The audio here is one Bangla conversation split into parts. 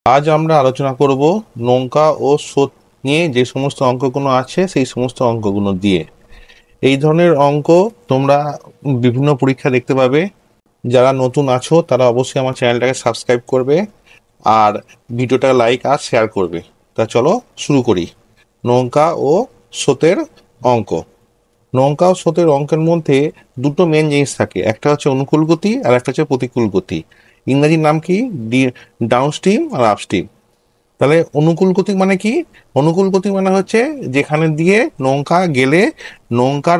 আজ আমরা আলোচনা করব নৌকা ও স্রোত নিয়ে যে সমস্ত অঙ্কগুলো আছে সেই সমস্ত অঙ্কগুলো দিয়ে। এই ধরনের অঙ্ক তোমরা বিভিন্ন পরীক্ষা দেখতে পাবে। যারা নতুন আছো তারা অবশ্যই আমার চ্যানেলটাকে সাবস্ক্রাইব করবে আর ভিডিওটা লাইক আর শেয়ার করবে। তা চলো শুরু করি। নৌকা ও স্রোতের অঙ্ক। নৌকা ও স্রোতের অঙ্কের মধ্যে দুটো মেন জিনিস থাকে, একটা হচ্ছে অনুকূল গতি আর একটা হচ্ছে প্রতিকূল গতি। ইংরাজির নাম কি? ডাউন স্ট্রিম আর আপ স্ট্রিম। তাহলে অনুকূল গতি মানে কি? অনুকূল গতি মানে হচ্ছে যেখানে দিয়ে নৌকা গেলে নৌকার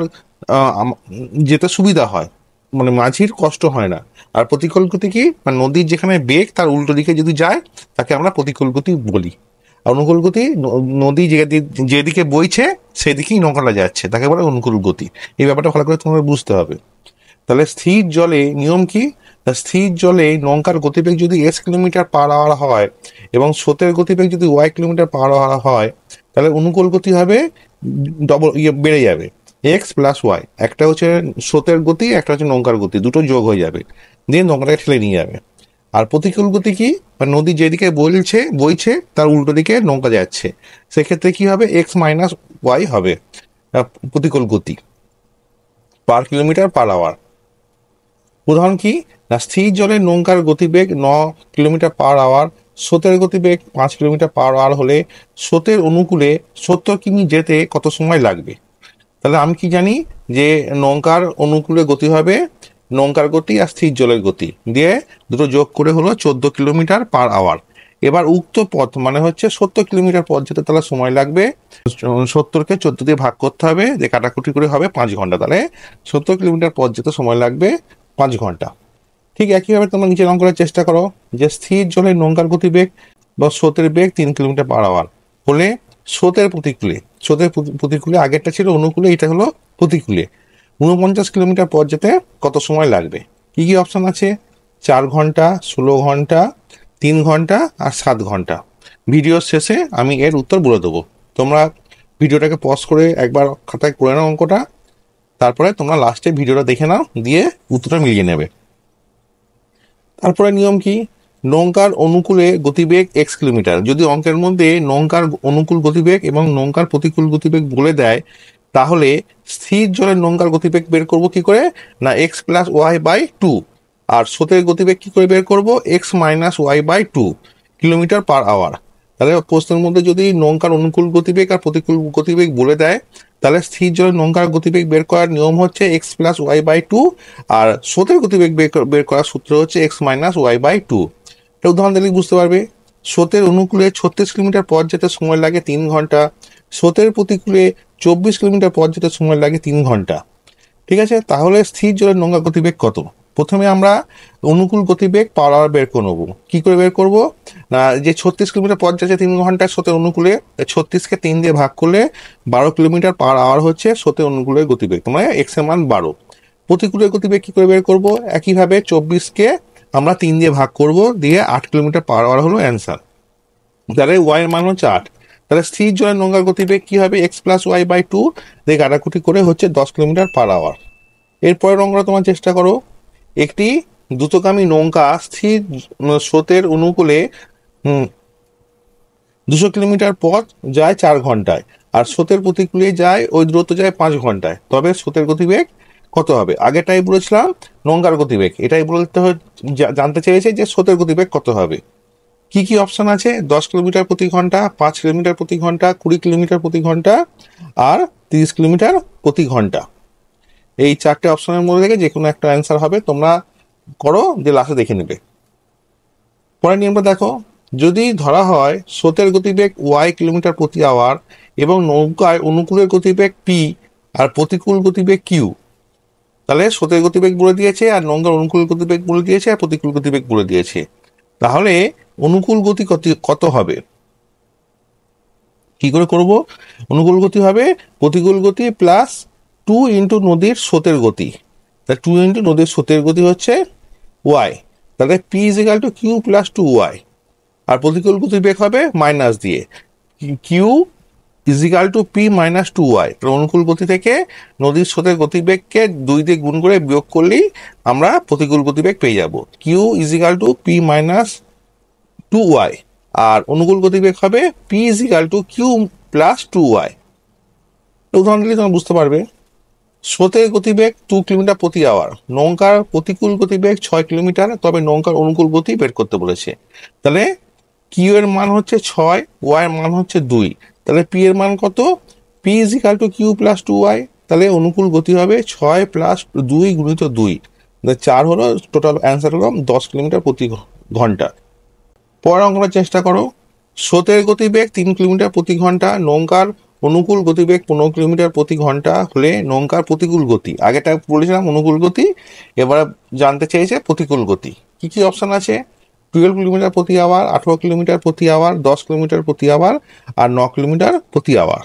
যেতে সুবিধা হয়, মানে মাঝির কষ্ট হয় না। আর প্রতিকূল গতি কি? মানে নদীর যেখানে বেগ তার উল্টো দিকে যদি যায় তাকে আমরা প্রতিকূল গতি বলি। আর অনুকূল গতি নদী যেদিকে বইছে সেদিকেই নৌকাটা যাচ্ছে, তাকে বলে অনুকূল গতি। এই ব্যাপারটা ভালো করে তোমাদের বুঝতে হবে। তাহলে স্থির জলে নিয়ম কি? স্থির জলে নৌকার গতিবেগ যদি s কিলোমিটার/আওয়ার হয় এবং স্রোতের গতিবেগ যদি y কিলোমিটার/আওয়ার হয়, তাহলে অনুকূল গতি হবে ডবল, বেড়ে যাবে, x+y। একটা হচ্ছে স্রোতের গতি, একটা হচ্ছে নৌকার গতি, দুটো যোগ হয়ে যাবে, দিয়ে নৌকাটাকে ঠেলে নিয়ে যাবে। আর প্রতিকূল গতি কি? নদী যেদিকে বইছে তার উল্টো দিকে নৌকা যাচ্ছে, সেক্ষেত্রে কি হবে? x-y হবে প্রতিকূল গতি পার কিলোমিটার/আওয়ার। উদাহরণ কি? না, স্থির জলে নৌকার গতিবেগ 9 কিলোমিটার/আওয়ার, স্রোতের গতিবেগ 5 কিলোমিটার/আওয়ার হলে স্রোতের অনুকূলে 70 কিমি যেতে কত সময় লাগবে? তাহলে আমি কি জানি যে নৌকার অনুকূলে গতি হবে নৌকার গতি আর স্থির জলের গতি দিয়ে দুটো যোগ করে হলো 14 কিলোমিটার/আওয়ার। এবার উক্ত পথ মানে হচ্ছে 70 কিলোমিটার পথ যেতে তাহলে সময় লাগবে, 70কে 14 দিয়ে ভাগ করতে হবে, যে কাটাকুটি করে হবে 5 ঘন্টা। তাহলে 70 কিলোমিটার পথ যেতে সময় লাগবে 5 ঘন্টা। ঠিক একইভাবে তোমরা নিচের অঙ্কনের চেষ্টা করো যে স্থির জলে নৌকার গতিবেগ বা স্রোতের বেগ 3 কিলোমিটার/আওয়ার হলে স্রোতের প্রতিকূলে আগেরটা ছিল অনুকূলে, এটা হলো প্রতিকূলে 49 কিলোমিটার পথ যেতে কত সময় লাগবে? কি কি অপশন আছে? 4 ঘন্টা, 16 ঘন্টা, 3 ঘন্টা আর 7 ঘন্টা। ভিডিওর শেষে আমি এর উত্তর বলে দেবো। তোমরা ভিডিওটাকে পজ করে একবার খাতায় করে নাও অঙ্কটা, তারপরে তোমরা লাস্টে ভিডিওটা দেখে নাও, দিয়ে উত্তরটা মিলিয়ে নেবে। তারপরে নিয়ম কি? নৌকার অনুকূলে গতিবেগ x কিলোমিটার। যদি অঙ্কের মধ্যে নৌকার অনুকূল গতিবেগ এবং নৌকার প্রতিকূল গতিবেগ বলে দেয়, তাহলে স্থির জলের নৌকার গতিবেগ বের করব কি করে? না, x+y/2। আর স্রোতের গতিবেগ কি করে বের করব? x-y/2 কিলোমিটার/আওয়ার। তাহলে প্রশ্নের মধ্যে যদি নৌকার অনুকূল গতিবেগ আর প্রতিকূল গতিবেগ বলে দেয়, তাহলে স্থির জলের নৌকার গতিবেগ বের করার নিয়ম হচ্ছে x+y/2, আর স্রোতের গতিবেগ বের করার সূত্র হচ্ছে x-y/2। এটা উদাহরণ দিলে বুঝতে পারবে। স্রোতের অনুকূলে 36 কিলোমিটার পথ যেতে সময় লাগে 3 ঘন্টা, স্রোতের প্রতিকূলে 24 কিলোমিটার পথ যেতে সময় লাগে 3 ঘন্টা। ঠিক আছে, তাহলে স্থির জলের নৌকা গতিবেগ কত? প্রথমে আমরা অনুকূল গতিবেগ পার আওয়ার বের করে নেবো। কি করে বের করব? না, যে 36 কিলোমিটার পথ যাচ্ছে 3 ঘন্টায় স্রোতের অনুকূলে, 36কে 3 দিয়ে ভাগ করলে 12 কিলোমিটার/আওয়ার হচ্ছে স্রোতের অনুকূলের গতিবেগ, তোমার এক্স এর মান 12। প্রতিকূলের গতিবেগ কি করে বের করব? একইভাবে 24কে আমরা 3 দিয়ে ভাগ করব, দিয়ে 8 কিলোমিটার/আওয়ার হলো অ্যান্সার। তাহলে ওয়াই এর মান হচ্ছে 8। তাহলে স্থির জলের নৌকার গতিবেগ কি হবে? x+y/2 দিয়ে কাটাকুটি করে হচ্ছে 10 কিলোমিটার/আওয়ার। এরপরের অঙ্কটা তোমার চেষ্টা করো। একটি দ্রুতগামী নৌকা স্থির স্রোতের অনুকূলে 200 কিলোমিটার পথ যায় 4 ঘন্টায়, আর স্রোতের প্রতিকূলে যায় ওই দূরত্ব যায় 5 ঘন্টায়, তবে স্রোতের গতিবেগ কত হবে? আগেটাই বলেছিলাম নৌকার গতিবেগ, এটাই বলতে জানতে চেয়েছে যে স্রোতের গতিবেগ কত হবে। কি কি অপশন আছে? 10 কিলোমিটার প্রতি ঘন্টা, 5 কিলোমিটার প্রতি ঘন্টা, 20 কিলোমিটার প্রতি ঘন্টা আর 30 কিলোমিটার প্রতি ঘন্টা। এই 4টে অপশনের মধ্যে থেকে যে কোনো একটা অ্যান্সার হবে, তোমরা করো, যে লাস্টে দেখে নেবে। পরের নিয়মটা দেখো। যদি ধরা হয় স্রোতের গতিবেগ y কিলোমিটার/আওয়ার এবং নৌকায় অনুকূলের গতিবেগ p আর প্রতিকূল গতিবেগ q, তাহলে স্রোতের গতিবেগ বলে দিয়েছে আর নৌকার অনুকূল গতিবেগ বলে দিয়েছে আর প্রতিকূল গতিবেগ বলে দিয়েছে, তাহলে অনুকূল গতি কত হবে? কি করে করব? অনুকূল গতি হবে প্রতিকূল গতি প্লাস 2 ইন্টু নদীর স্রোতের গতি। তা 2 ইন্টু নদীর স্রোতের গতি হচ্ছে y। তাহলে p = q + 2y। আর প্রতিকূল গতিবেগ হবে মাইনাস দিয়ে q = p - 2y। অনুকূল গতি থেকে নদীর স্রোতের গতিবেগকে 2 দিয়ে গুণ করে বিয়োগ করলেই আমরা প্রতিকূল গতিবেগ পেয়ে যাব। q = p - 2y। আর অনুকূল গতিবেগ হবে P is equal to Q plus 2y। উদাহরণ দিলে তোমরা বুঝতে পারবে। স্রোতের গতিবেগ 2 কিলোমিটার প্রতি আওয়ার, নৌকার প্রতিকূল গতিবেগ 6 কিলোমিটার, তবে নৌকার অনুকূল গতি বের করতে বলেছে। তাহলে কিউ এর মান হচ্ছে 6, ওয়াই এর মান হচ্ছে 2, তাহলে পি এর মান কত? P is equal to Q plus 2y। তাহলে অনুকূল গতি হবে 6 প্লাস 2 গুণিত 2, 4 হলো, টোটাল অ্যান্সার হলো 10 কিলোমিটার প্রতি ঘন্টা। পরের অঙ্কটা চেষ্টা করো। স্রোতের গতিবেগ 3 কিলোমিটার প্রতি ঘন্টা, নৌকার অনুকূল গতিবেগ 15 কিলোমিটার প্রতি ঘন্টা হলে নৌকার প্রতিকূল গতি, আগেটা বলেছিলাম অনুকূল গতি, এবার জানতে চেয়েছে প্রতিকূল গতি। কি কি অপশন আছে? 12 কিলোমিটার প্রতি আওয়ার, 18 কিলোমিটার প্রতি আওয়ার, 10 কিলোমিটার প্রতি আওয়ার আর 9 কিলোমিটার প্রতি আওয়ার।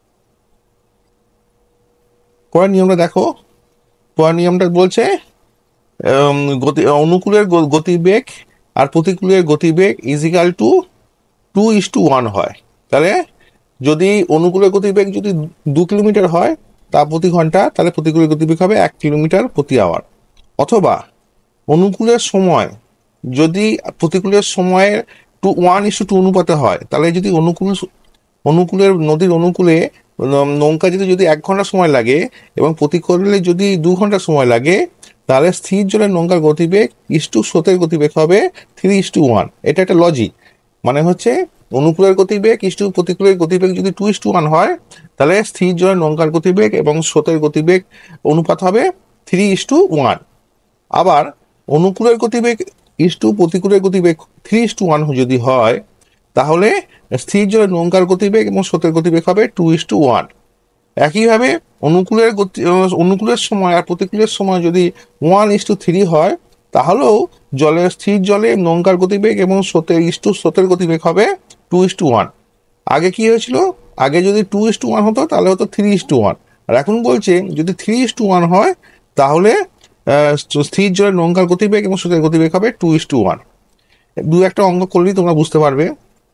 পরের নিয়মটা দেখো। পরের নিয়মটা বলছে অনুকূলের গতিবেগ আর প্রতিকূলের গতিবেগ ইজিক্যাল টু 2:1 হয়। তাহলে যদি অনুকূলের গতিবেগ যদি 2 কিলোমিটার হয় তা প্রতি ঘন্টা, তাহলে প্রতিকূলের গতিবেগ হবে 1 কিলোমিটার প্রতি আওয়ার। অথবা অনুকূলের সময় যদি প্রতিকূলের সময়ের 1:2 অনুপাতে হয়, তাহলে যদি অনুকূলের নদীর অনুকূলে নৌকা যদি 1 ঘন্টা সময় লাগে এবং প্রতিকূলে যদি 2 ঘন্টা সময় লাগে, তাহলে স্থির জলের নৌকার গতিবেগ ইস্টু স্রোতের গতিবেগ হবে 3:1। এটা একটা লজিক, মানে হচ্ছে অনুকূলের গতিবেগ ইস্টু প্রতিকূলের গতিবেগ যদি 2:1 হয়, তাহলে স্থির জলের নৌকার গতিবেগ এবং স্রোতের গতিবেগ অনুপাত হবে 3:1। আবার অনুকূলের গতিবেগ ইস্টু প্রতিকূলের গতিবেগ 3:1 যদি হয়, তাহলে স্থির জলের নৌকার গতিবেগ এবং স্রোতের গতিবেগ হবে 2:1। একইভাবে অনুকূলের সময় আর প্রতিকূলের সময় যদি 1:3 হয়, তাহলেও স্থির জলে নৌকার গতিবেগ এবং স্রোতের গতিবেগ হবে 2:1। আগে কি হয়েছিল? আগে যদি 2:1 হতো তাহলে হতো 3:1, আর এখন বলছে যদি 3:1 হয় তাহলে স্থির জলের নৌকার গতিবেগ এবং স্রোতের গতিবেগ হবে 2:1। দু একটা অঙ্ক করলেই তোমরা বুঝতে পারবে।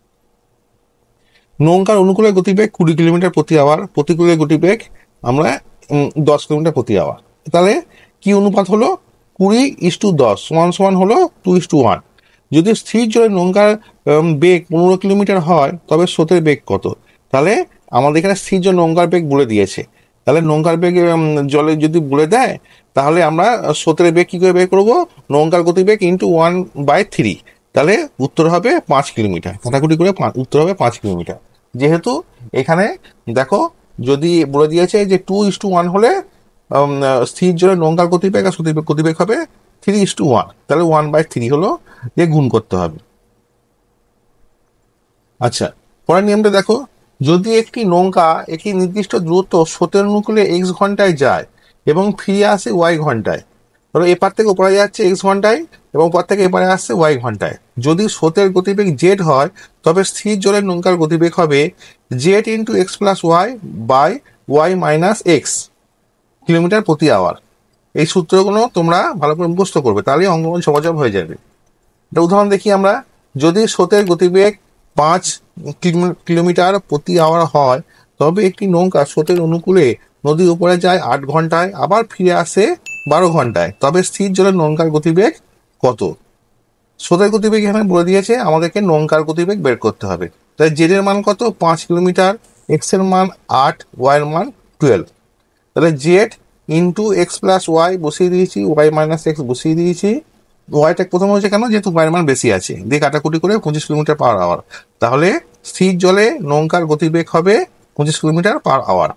নৌকার অনুকূলের গতিবেগ 20 কিলোমিটার প্রতি আওয়ার, প্রতিকূলের গতিবেগ আমরা 10 কিলোমিটার প্রতি আওয়ার। তাহলে কি অনুপাত হলো? 20:10 সমান সমান হলো 2:1। যদি স্থির জলের নৌকার বেগ 15 কিলোমিটার হয়, তবে স্রোতের বেগ কত? তাহলে আমাদের এখানে স্থির জল নৌকার বেগ বলে দিয়েছে। তাহলে নৌকার বেগ জলে যদি বলে দেয়, তাহলে আমরা স্রোতের বেগ কি করে বের করবো? নৌকার গতিবেগ ইন্টু 1/3। তাহলে উত্তর হবে 5 কিলোমিটার, কাটাকুটি করে উত্তর হবে 5 কিলোমিটার। যেহেতু এখানে দেখো যদি বলে দিয়েছে যে 2:1 হলে স্থির জলের নৌকার গতিবেগ আর স্রোতের গতিবেগ হবে 3:1, তাহলে 1/3 হলো যে গুণ করতে হবে। আচ্ছা, পরের নিয়মটা দেখো। যদি একটি নৌকা একটি নির্দিষ্ট দূরত্ব স্রোতের অনুকূলে x ঘন্টায় যায় এবং ফিরে আসে y ঘন্টায়, ধরো এপার থেকে ওপারে যাচ্ছে x ঘন্টায় এবং ওপার থেকে এপারে আসছে y ঘন্টায়, যদি স্রোতের গতিবেগ z হয়, তবে স্থির জলের নৌকার গতিবেগ হবে z into x plus Y by Y minus X kilometre প্রতি আওয়ার। এই সূত্রগুলো তোমরা ভালো করে মুখস্থ করবে, তাহলে অঙ্কগুলো সহজ হয়ে যাবে। একটা উদাহরণ দেখি আমরা। যদি স্রোতের গতিবেগ 5 কিলোমিটার প্রতি আওয়ার হয়, তবে একটি নৌকা স্রোতের অনুকূলে নদীর উপরে যায় 8 ঘন্টায়, আবার ফিরে আসে 12 ঘন্টায়, তবে স্থির জলের নৌকার গতিবেগ কত? স্রোতের গতিবেগ এখানে বলে দিয়েছে, আমাদেরকে নৌকার গতিবেগ বের করতে হবে। তাই জেড এর মান কত? 5 কিলোমিটার, এক্স এর মান 8, ওয়াই এর মান 12। তাহলে Z into X plus Y বসিয়ে দিয়েছি, ওয়াই মাইনাস এক্স বসিয়ে দিয়েছি। ওয়াইটা প্রথম হয়েছে কেন? যেহেতু ওয়াইয়ের মান বেশি আছে, দিয়ে কাটাকুটি করে 25 কিলোমিটার পার আওয়ার। তাহলে স্থির জলে নৌকার গতিবেগ হবে 25 কিলোমিটার পার আওয়ার।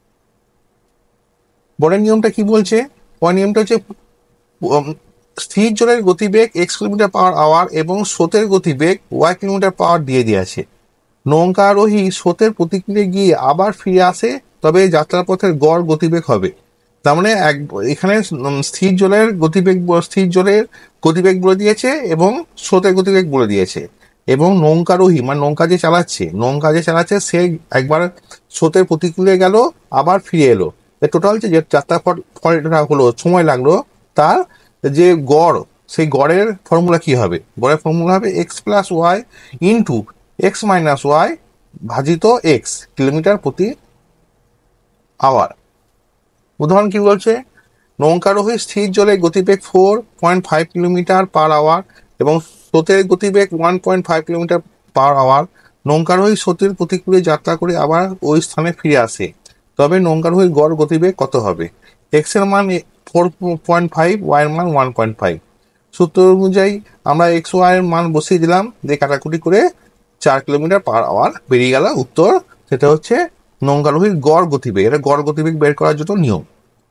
পরের নিয়মটা কি বলছে? পরের নিয়মটা হচ্ছে স্থির জলের গতিবেগ এক্স কিলোমিটার পার আওয়ার এবং স্রোতের গতিবেগ ওয়াই কিলোমিটার পাওয়ার দিয়ে দিয়েছে। নৌকা আরোহী স্রোতের প্রতিক্রিয়া গিয়ে আবার ফিরে আসে, তবে যাত্রাপথের গড় গতিবেগ হবে। তার মানে এখানে স্থির জলের গতিবেগ বলে দিয়েছে এবং স্রোতের গতিবেগ বলে দিয়েছে, এবং নৌকারোহী মানে নৌকা যে চালাচ্ছে সে একবার স্রোতের প্রতিকূলে গেল, আবার ফিরে এলো। টোটাল যে যাত্রাপথটা হলো, সময় লাগলো, তার যে গড়, সেই গড়ের ফর্মুলা কি হবে? গড়ের ফর্মুলা হবে X plus Y into X minus Y ভাজিত এক্স কিলোমিটার প্রতি আওয়ার। উদাহরণ কি বলছে? নৌকারোহী স্থির জলে গতিবেগ 4.5 কিলোমিটার পার আওয়ার এবং স্রোতের গতিবেগ 1.5 কিলোমিটার পার আওয়ার নৌকারোহী স্রোতের প্রতিকূলে যাত্রা করে আবার ওই স্থানে ফিরে আসে, তবে নৌকারোহীর গড় গতিবেগ কত হবে? এক্স এর মান 4.5, ওয়াই এর মান 1.5। সূত্র অনুযায়ী আমরা এক্স ওয়াই এর মান বসিয়ে দিলাম, দিয়ে কাটাকুটি করে 4 কিলোমিটার পার আওয়ার বেরিয়ে গেল উত্তর। সেটা হচ্ছে নৌকারোহীর গড় গতিবেগ। এটা গড় গতিবেগ বের করার জন্য নিয়ম।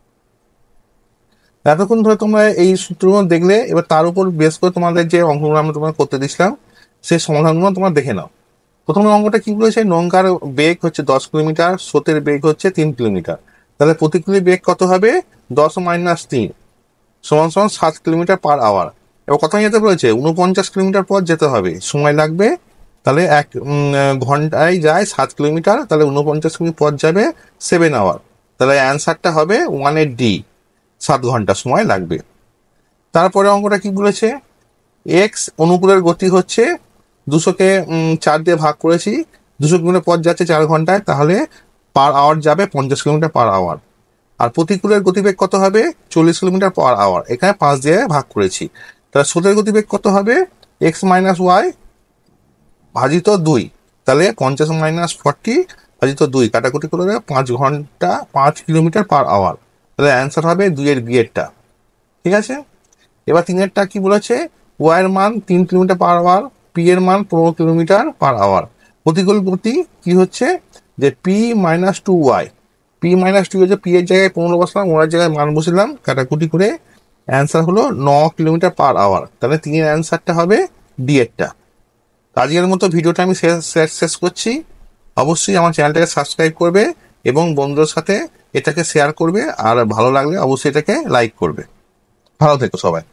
এতক্ষণ ধরে তোমরা এই সূত্রগুলো দেখলে, এবার তার উপর বেস করে তোমাদের যে অঙ্কগুলো আমরা তোমাকে করতে দিয়েছিলাম সেই সমাধানগুলো তোমরা দেখে নাও। প্রথমে অঙ্কটা কি বলেছে? নৌকার বেগ হচ্ছে 10 কিলোমিটার, স্রোতের বেগ হচ্ছে 3 কিলোমিটার। তাহলে প্রতিকূলে বেগ কত হবে? 10 - 3 সমান সমান 7 কিলোমিটার পার আওয়ার। এবার কোথায় যেতে বলেছে? 49 কিলোমিটার পথ যেতে হবে, সময় লাগবে। তাহলে এক ঘন্টায় যায় 7 কিলোমিটার, তাহলে 49 কিলোমিটার পথ যাবে 7 আওয়ার। তাহলে অ্যান্সারটা হবে 1/8D, 7 ঘন্টা সময় লাগবে। তারপরে অঙ্কটা কি বলেছে? এক্স অনুকূলের গতি হচ্ছে 200কে 4 দিয়ে ভাগ করেছি, 200 কিলোমিটার পথ যাচ্ছে 4 ঘন্টায়, তাহলে পার আওয়ার যাবে 50 কিলোমিটার পার আওয়ার। আর প্রতিকূলের গতিবেগ কত হবে? 40 কিলোমিটার পার আওয়ার। এখানে 5 দিয়ে ভাগ করেছি। তাহলে স্রোতের গতিবেগ কত হবে? এক্স মাইনাস ওয়াই ভাজিত 2। তাহলে 50 - 40 ভাজিত 2 কাটাকুটি করে 5 ঘন্টা 5 কিলোমিটার পার আওয়ার। তাহলে অ্যান্সার হবে 2 এর বিয়েরটা। ঠিক আছে। এবার 3-এরটা কি বলেছে? ওয়াই এর মান 3 কিলোমিটার পার আওয়ার, পি এর মান 15 কিলোমিটার পার আওয়ার। প্রতিকূল গতি কি হচ্ছে? যে P minus 2y, P minus 2 হচ্ছে, পি এর জায়গায় 15 বসলাম, ওয়ার জায়গায় মান বসলাম, কাটাকুটি করে অ্যান্সার হলো 9 কিলোমিটার পার আওয়ার। তাহলে 3-এর অ্যান্সারটা হবে ডি এরটা। আজকের মতো ভিডিওটা আমি শেষ করছি। অবশ্যই আমার চ্যানেলটাকে সাবস্ক্রাইব করবে এবং বন্ধুদের সাথে এটাকে শেয়ার করবে, আর ভালো লাগলে অবশ্যই এটাকে লাইক করবে। ভালো থেকো সবাই।